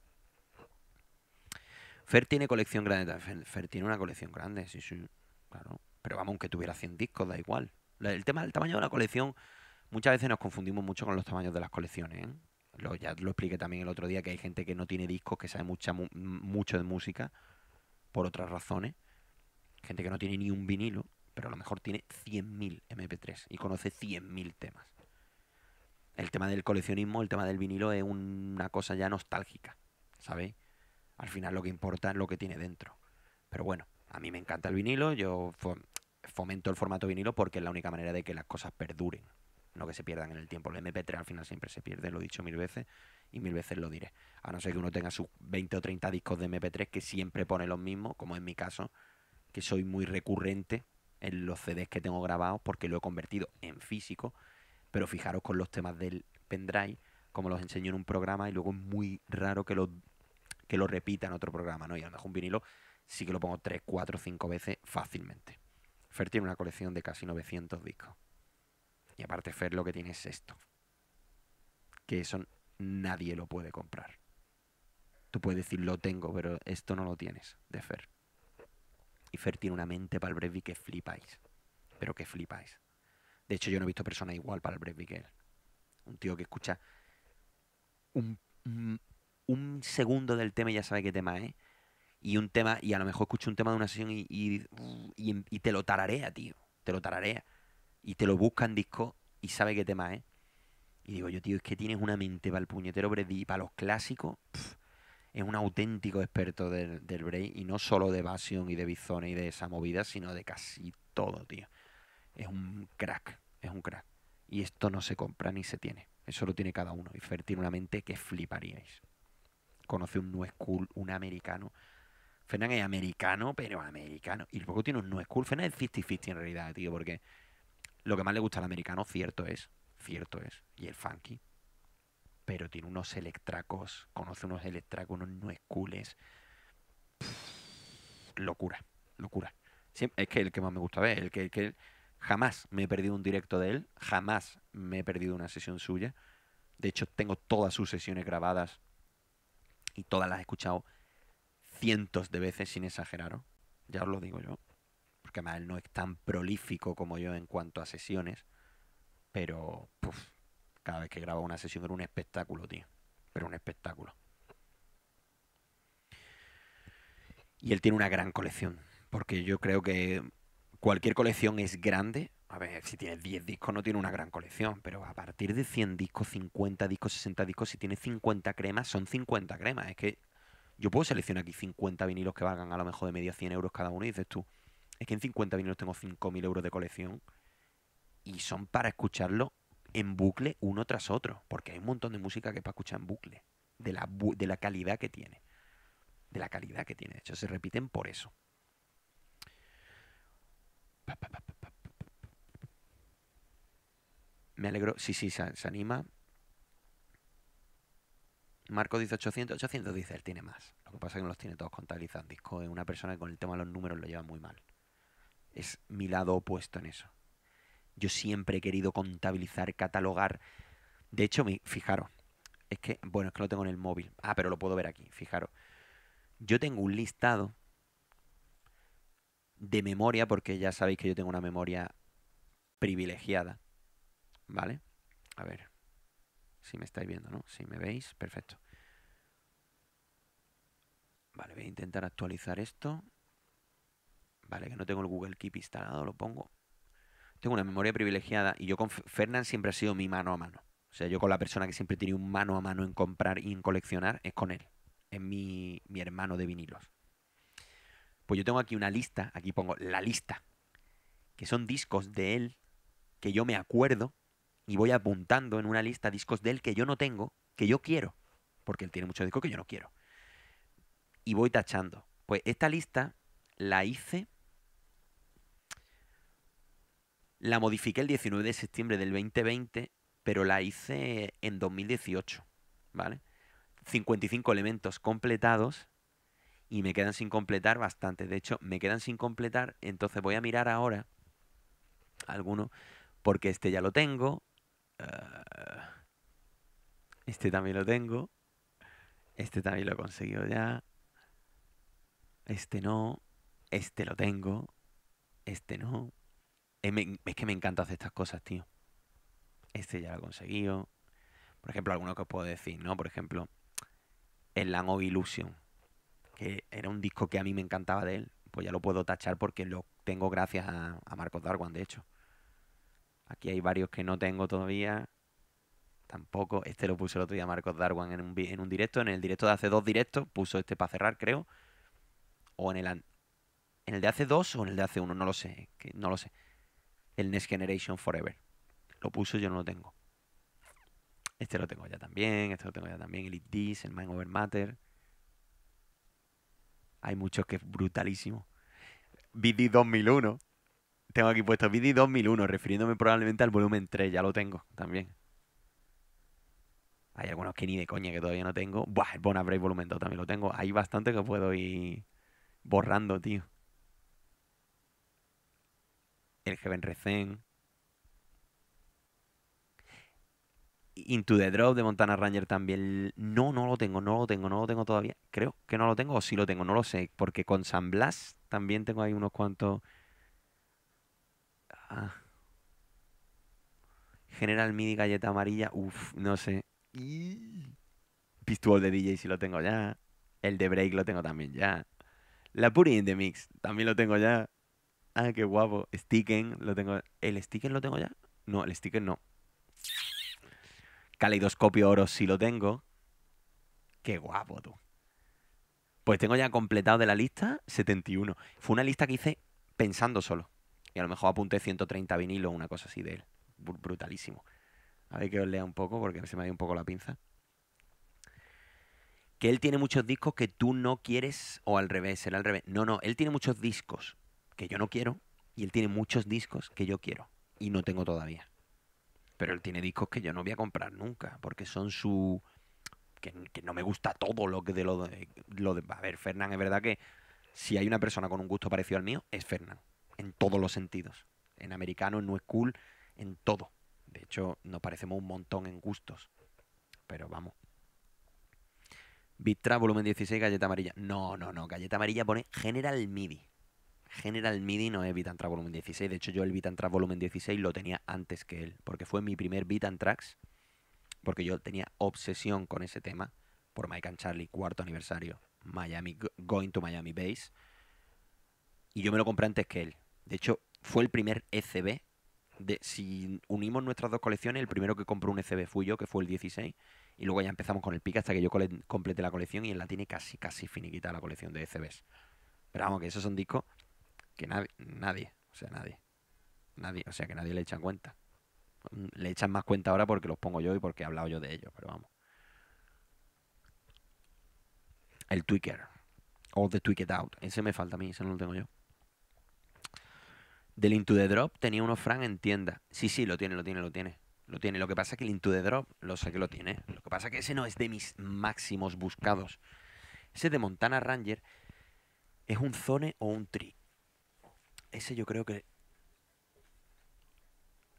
Fer tiene colección grande, Fer tiene una colección grande, sí, sí, claro. Pero vamos, aunque tuviera 100 discos, da igual. El tema del tamaño de la colección, muchas veces nos confundimos mucho con los tamaños de las colecciones, ¿eh? Ya lo expliqué también el otro día, que hay gente que no tiene discos, que sabe mucho de música, por otras razones. Gente que no tiene ni un vinilo, pero a lo mejor tiene 100.000 MP3 y conoce 100.000 temas. El tema del coleccionismo, el tema del vinilo es una cosa ya nostálgica, ¿sabéis? Al final lo que importa es lo que tiene dentro. Pero bueno, a mí me encanta el vinilo, yo fomento el formato vinilo porque es la única manera de que las cosas perduren, no que se pierdan en el tiempo. El MP3 al final siempre se pierde, lo he dicho 1000 veces y 1000 veces lo diré. A no ser que uno tenga sus 20 o 30 discos de MP3 que siempre pone los mismos, como en mi caso, que soy muy recurrente en los CDs que tengo grabados porque lo he convertido en físico, pero fijaros con los temas del pendrive, como los enseño en un programa y luego es muy raro que lo repita en otro programa, ¿no? Y a lo mejor un vinilo sí que lo pongo 3, 4, 5 veces fácilmente. Fer tiene una colección de casi 900 discos. Y aparte Fer lo que tiene es esto. Que eso nadie lo puede comprar. Tú puedes decir lo tengo, pero esto no lo tienes de Fer. Y Fer tiene una mente para el breakbeat que flipáis. Pero que flipáis. De hecho, yo no he visto persona igual para el breakbeat que él. Un tío que escucha un segundo del tema y ya sabe qué tema es. Y un tema, y a lo mejor escucha un tema de una sesión y te lo tararea, tío. Te lo tararea. Y te lo busca en disco y sabe qué tema es. Y digo yo, tío, es que tienes una mente para el puñetero breakbeat y para los clásicos. Es un auténtico experto del break. Y no solo de Bastion y de Bizone y de esa movida, sino de casi todo, tío. Es un crack. Es un crack. Y esto no se compra ni se tiene. Eso lo tiene cada uno. Y Fer tiene una mente que fliparíais. Conoce un New School, un americano. Fernan es americano, pero americano. Y luego tiene un New School. Fernan es 50-50 en realidad, tío, porque lo que más le gusta al americano, cierto es. Y el funky. Pero tiene unos electracos. Conoce unos electracos, unos New Schools. Locura, locura. Es que el que más me gusta ver, el que jamás me he perdido un directo de él, jamás me he perdido una sesión suya. De hecho, tengo todas sus sesiones grabadas y todas las he escuchado cientos de veces sin exageraros. Ya os lo digo yo. Porque además él no es tan prolífico como yo en cuanto a sesiones. Pero cada vez que graba una sesión era un espectáculo, tío. Pero un espectáculo. Y él tiene una gran colección. Porque yo creo que cualquier colección es grande. A ver, si tienes 10 discos no tiene una gran colección. Pero a partir de 100 discos, 50 discos, 60 discos, si tienes 50 cremas, son 50 cremas. Es que yo puedo seleccionar aquí 50 vinilos que valgan a lo mejor de media 100 euros cada uno. Y dices tú, es que en 50 vinilos tengo 5.000 euros de colección. Y son para escucharlo en bucle uno tras otro. Porque hay un montón de música que es para escuchar en bucle. De la calidad que tiene. De la calidad que tiene. De hecho, se repiten por eso. Me alegro. Sí, se anima. Marco dice 800 dice él tiene más. Lo que pasa es que no los tiene todos contabilizados. Disco es una persona que con el tema de los números lo lleva muy mal. Es mi lado opuesto en eso. Yo siempre he querido contabilizar, catalogar. De hecho, fijaros, es que, bueno, es que lo tengo en el móvil. Ah, pero lo puedo ver aquí, fijaros. Yo tengo un listado de memoria, porque ya sabéis que yo tengo una memoria privilegiada, ¿vale? A ver, si me estáis viendo, ¿no? Si me veis, perfecto. Vale, voy a intentar actualizar esto. Vale, que no tengo el Google Keep instalado, lo pongo. Tengo una memoria privilegiada y yo con Fernán siempre ha sido mi mano a mano. O sea, yo con la persona que siempre he tenido un mano a mano en comprar y en coleccionar es con él. Es mi hermano de vinilos. Pues yo tengo aquí una lista, aquí pongo la lista, que son discos de él que yo me acuerdo y voy apuntando en una lista discos de él que yo no tengo, que yo quiero, porque él tiene muchos discos que yo no quiero. Y voy tachando. Pues esta lista la hice, la modifiqué el 19 de septiembre del 2020, pero la hice en 2018, ¿vale? 55 elementos completados y me quedan sin completar bastante. De hecho, me quedan sin completar, entonces voy a mirar ahora alguno, porque este ya lo tengo, este también lo tengo, este también lo he conseguido ya, este no, este lo tengo, este no. Es que me encanta hacer estas cosas, tío. Este ya lo he conseguido. Por ejemplo, algunos que os puedo decir, ¿no? Por ejemplo, el Land of Illusion, que era un disco que a mí me encantaba de él, pues ya lo puedo tachar porque lo tengo gracias a Marcos Darwan, de hecho. Aquí hay varios que no tengo todavía. Tampoco. Este lo puso el otro día Marcos Darwan en un directo. En el directo de hace 2 directos puso este para cerrar, creo. O en el de hace 2 o en el de hace 1, no lo sé. No lo sé. El Next Generation Forever. Lo puso, yo no lo tengo. Este lo tengo ya también. Este lo tengo ya también. El It This, el Mind Over Matter. Hay muchos que es brutalísimo. BD 2001. Tengo aquí puesto BD 2001, refiriéndome probablemente al volumen 3. Ya lo tengo también. Hay algunos que ni de coña que todavía no tengo. Buah, el Bona Break volumen 2 también lo tengo. Hay bastante que puedo ir borrando, tío. El Heaven Recen. Into the Drop de Montana Ranger también. No, no lo tengo, no lo tengo, no lo tengo todavía. Creo que no lo tengo o sí lo tengo, no lo sé. Porque con San Blas también tengo ahí unos cuantos. Ah, General Midi Galleta Amarilla. Uf, no sé. Pistol de DJ sí lo tengo ya. El de Break lo tengo también ya. La Puri in the Mix también lo tengo ya. Ah, qué guapo. Sticken lo tengo. ¿El Sticken lo tengo ya? No, el Sticken no. Caleidoscopio Oro sí lo tengo. Qué guapo, tú. Pues tengo ya completado de la lista 71. Fue una lista que hice pensando solo. Y a lo mejor apunté 130 vinilos, una cosa así de él. Brutalísimo. A ver que os lea un poco porque se me ha ido un poco la pinza. Que él tiene muchos discos que tú no quieres, o al revés, será al revés. No, no, él tiene muchos discos que yo no quiero y él tiene muchos discos que yo quiero y no tengo todavía. Pero él tiene discos que yo no voy a comprar nunca porque son su... Que no me gusta todo lo que de lo de... A ver, Fernán, es verdad que si hay una persona con un gusto parecido al mío, es Fernán. En todos los sentidos. En americano, en no es cool, en todo. De hecho, nos parecemos un montón en gustos. Pero vamos. Beat Trap, volumen 16, galleta amarilla. No, no, no. Galleta amarilla pone General Midi. General Midi no es Beat and Trap volumen 16. De hecho, yo el Beat and Trap volumen 16 lo tenía antes que él. Porque fue mi primer Beat and Tracks. Porque yo tenía obsesión con ese tema. Por Mike and Charlie, cuarto aniversario. Miami, Going to Miami Bass. Y yo me lo compré antes que él. De hecho, fue el primer ECB. Si unimos nuestras dos colecciones, el primero que compró un ECB fui yo, que fue el 16. Y luego ya empezamos con el pick hasta que yo completé la colección y él la tiene casi, casi finiquitada la colección de ECBs. Pero vamos, que esos son discos que nadie, o sea, que nadie le echa cuenta. Le echan más cuenta ahora porque los pongo yo y porque he hablado yo de ellos, pero vamos. El Tweaker. All the Tweaked Out. Ese me falta a mí, ese no lo tengo yo. Del Into the Drop tenía unos Frank en tienda. Sí, sí, lo tiene. Lo tiene. Lo que pasa es que el Into the Drop, lo sé que lo tiene. Lo que pasa es que ese no es de mis máximos buscados. Ese de Montana Ranger es un Zone o un Tri. Ese yo creo que...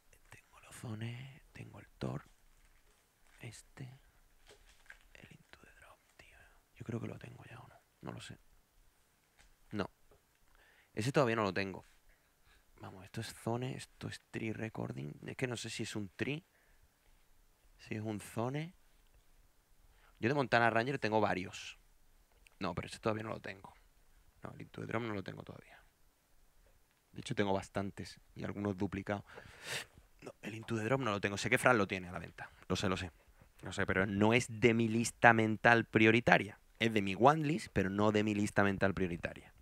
Zone, tengo el Thor, el Into the Drop, tío. Yo creo que lo tengo ya o no, no lo sé. No, ese todavía no lo tengo. Vamos, esto es Zone, esto es Tree Recording. Es que no sé si es un Tree, si es un Zone. Yo de Montana Ranger tengo varios. No, pero ese todavía no lo tengo. No, el Into the Drop no lo tengo todavía. De hecho, tengo bastantes y algunos duplicados. No, el Into the Drop no lo tengo. Sé que Fran lo tiene a la venta. Lo sé, lo sé. No sé, pero no es de mi lista mental prioritaria. Es de mi one list, pero no de mi lista mental prioritaria.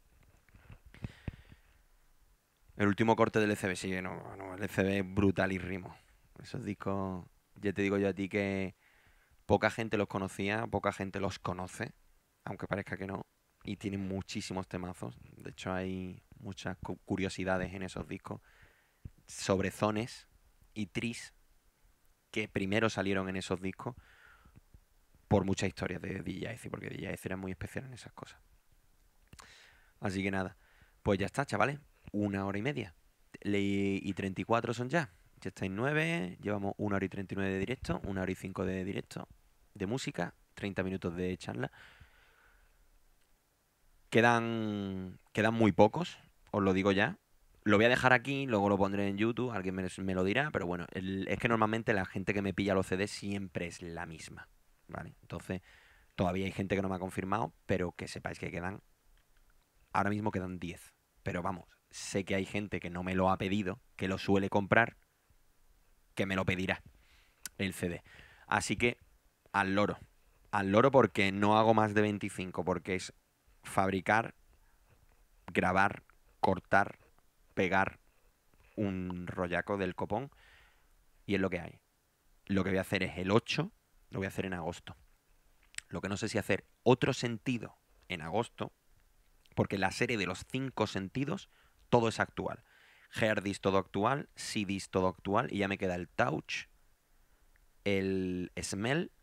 El último corte del ECB, sí, no, el ECB es brutal y rimo. Esos discos, ya te digo yo a ti que poca gente los conocía, poca gente los conoce, aunque parezca que no, y tienen muchísimos temazos. De hecho, hay muchas curiosidades en esos discos sobre zones y tris que primero salieron en esos discos por muchas historias de DJ, porque DJ era muy especial en esas cosas. Así que nada, pues ya está, chavales. 1 hora y media. Y 34 son ya. Ya estáis 9. Llevamos 1 hora y 39 de directo. 1 hora y 5 de directo. De música. 30 minutos de charla. Quedan muy pocos. Os lo digo ya. Lo voy a dejar aquí. Luego lo pondré en YouTube. Alguien me lo dirá. Pero bueno, es que normalmente la gente que me pilla los CDs siempre es la misma. ¿Vale? Entonces, todavía hay gente que no me ha confirmado. Pero que sepáis que quedan. Ahora mismo quedan 10. Pero vamos, sé que hay gente que no me lo ha pedido, que lo suele comprar, que me lo pedirá el CD. Así que al loro. Al loro porque no hago más de 25, porque es fabricar, grabar, cortar, pegar un rollaco del copón y es lo que hay. Lo que voy a hacer es el 8, lo voy a hacer en agosto. Lo que no sé si hacer otro sentido en agosto, porque la serie de los 5 sentidos, todo es actual. Hear This todo actual, See This todo actual, y ya me queda el Touch, el Smell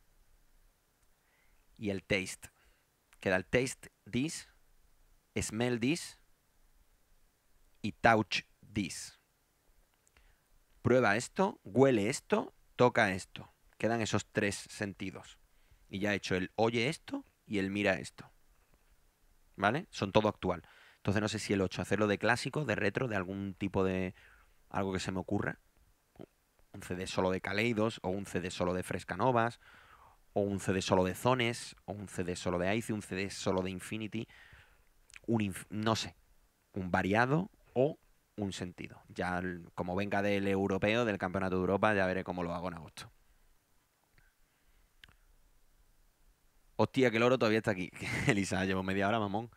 y el Taste. Queda el Taste This, Smell This y Touch This. Prueba esto, huele esto, toca esto. Quedan esos 3 sentidos. Y ya he hecho el oye esto y el mira esto. ¿Vale? Son todo actual. Entonces no sé si el 8 hacerlo de clásico, de retro, de algún tipo de... algo que se me ocurra. Un CD solo de Kaleidos, o un CD solo de Frescanovas, o un CD solo de Zones, o un CD solo de Ice, un CD solo de Infinity. No sé. Un variado o un sentido. Ya como venga del europeo, del Campeonato de Europa, ya veré cómo lo hago en agosto. Hostia, que el oro todavía está aquí. Elisa, llevo media hora, mamón.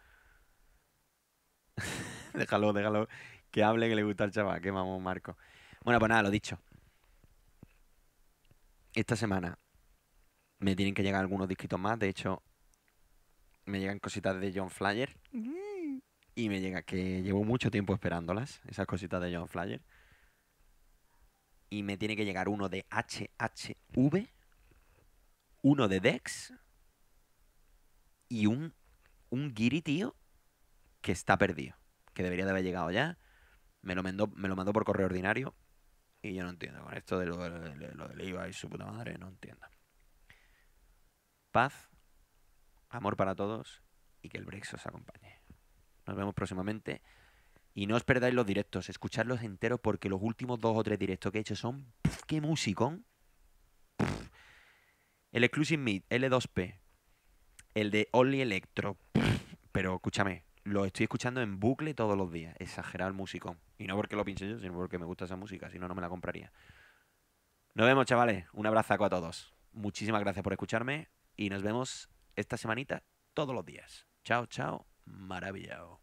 Déjalo. Que hable, que le gusta al chaval. Que mamón, Marco. Bueno, pues nada, lo dicho. Esta semana me tienen que llegar algunos disquitos más. De hecho, me llegan cositas de John Flyer. Y me llega que llevo mucho tiempo esperándolas. Esas cositas de John Flyer. Y me tiene que llegar uno de HHV. Uno de Dex. Y un Giri, tío, que está perdido. Que debería de haber llegado ya. Me lo mandó por correo ordinario. Y yo no entiendo. Con esto de lo del IVA y su puta madre, no entiendo. Paz, amor para todos y que el Brex os acompañe. Nos vemos próximamente. Y no os perdáis los directos. Escuchadlos enteros porque los últimos 2 o 3 directos que he hecho son... ¡Puf, qué musicón! ¡Puf! El Exclusive Meet, L2P. El de Only Electro. ¡Puf! Pero escúchame. Lo estoy escuchando en bucle todos los días. Exagerado el musicón. Y no porque lo pinche yo, sino porque me gusta esa música. Si no, no me la compraría. Nos vemos, chavales. Un abrazo a todos. Muchísimas gracias por escucharme. Y nos vemos esta semanita todos los días. Chao, chao. Maravillado.